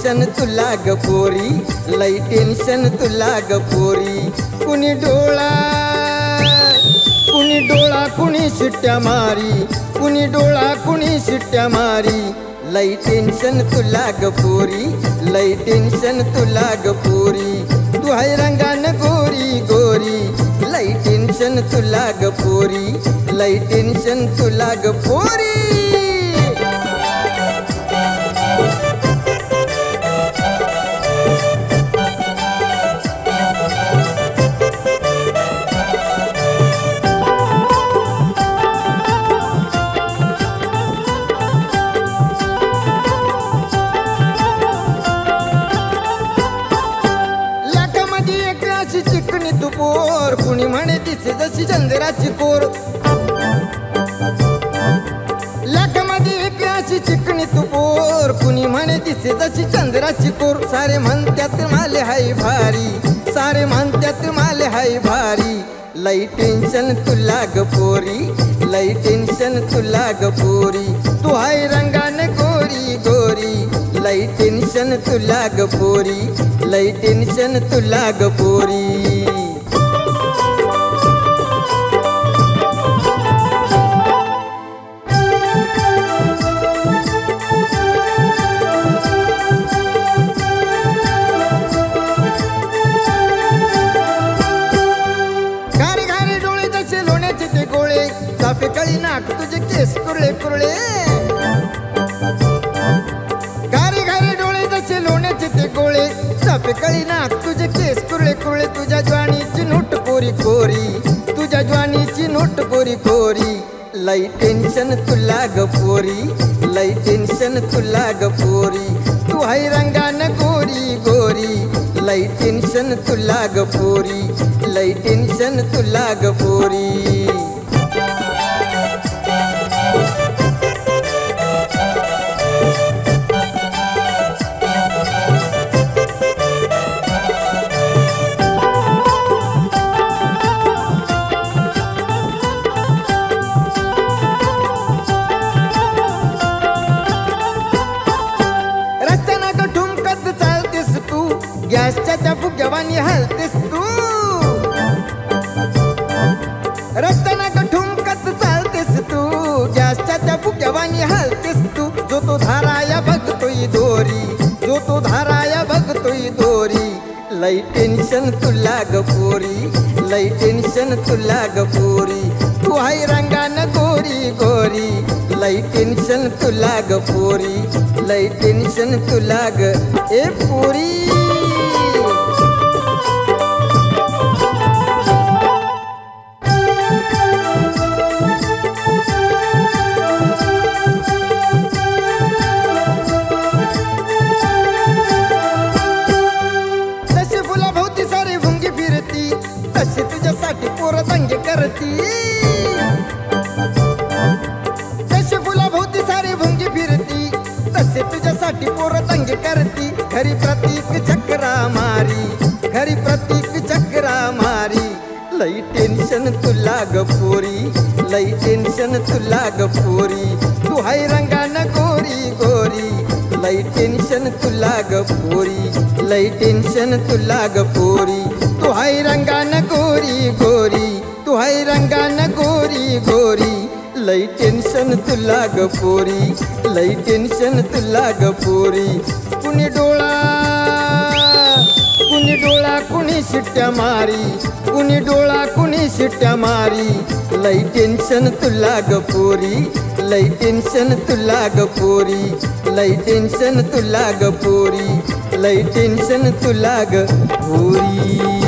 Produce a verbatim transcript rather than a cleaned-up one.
Tension तुला ग पोरी, लई टेन्शन तुला ग पोरी. कुणी डोळा कुणी डोळा कुणी शिट्ट्या मारी, कुणी डोळा कुणी शिट्ट्या मारी. लई टेन्शन तुला ग पोरी, लई टेन्शन तुला ग पोरी. तू हाय रंगान गोरी गोरी, लई टेन्शन तुला ग पोरी, लई टेन्शन तुला ग पोरी. चिकनी तू पोर, कुणी म्हणे दिसे जशी चंद्राची कोर. लाखामध्ये एक अशी चिकनी तू पोर, कुणी म्हणे दिसे जशी चंद्राची कोर. सारे म्हणत्यात माले हाय भारी, सारे म्हणत्यात माले हाय भारी. लई टेन्शन तुला ग पोरी, लई टेन्शन तुला ग पोरी. तू हाय रंगान गोरी गोरी, लई टेन्शन तुला ग पोरी, लई टेन्शन तुला ग पोरी. घारे घारे डोळे जसे लोण्याचे ते गोळे, चाफे कळी नाक तुझे केस कुरळे कुरळे. घारे घारे डोळे जसे लोण्याचे ते गोळे, चाफे कळी नाक तुझे केस कुरळे कुरळे. तुझ्या ज्वानीची नोट कोरी कोरी, तुझ्या ज्वानीची नोट कोरी कोरी. लई टेन्शन तुला ग पोरी, लई टेन्शन तुला ग पोरी. तू हाय रंगान गोरी गोरी, लई टेन्शन तुला ग पोरी, लई टेन्शन तुला ग पोरी. गॅसच्या त्या फुग्यावानी हलतेस तू, रस्त्याना ग ठुमकत चालतेस तू. गॅसच्या त्या फुग्यावानी हलतेस तू. जो तो धाराया बघतोय दोरी, जो तो धाराया बघतोय दोरी. लई टेन्शन तुला ग पोरी, लई टेन्शन तुला ग पोरी. तू हाय रंगान गोरी गोरी, लई टेन्शन तुला ग पोरी, लई टेन्शन तुला ग ए पोरी. तशी तुझ्यासाठी पोरं दंगे करती, तशी फुलाभोवती सारी भुंगी फिरती. तसे तुझ्यासाठी पोरं दंगे करती. खरी प्रतीक चक्रा मारी, खरी प्रतीक चक्रा मारी. लई टेन्शन तुला ग पोरी, लई टेन्शन तुला ग पोरी. तू हाय रंगान गोरी गोरी, लई टेन्शन तुला ग पोरी, लई टेन्शन तुला ग पोरी. तू हाय रंगान गोरी गोरी, तू हाय रंगान गोरी गोरी. लई टेन्शन तुला ग पोरी, लई टेन्शन तुला ग पोरी. कुणी डोळा कुणी डोळा कुणी शिट्ट्या मारी, कुणी डोळा कुणी शिट्ट्या मारी. लई टेन्शन तुला ग पोरी, लई टेन्शन तुला ग पोरी, लई टेन्शन तुला ग पोरी, लई टेन्शन तुला ग पोरी.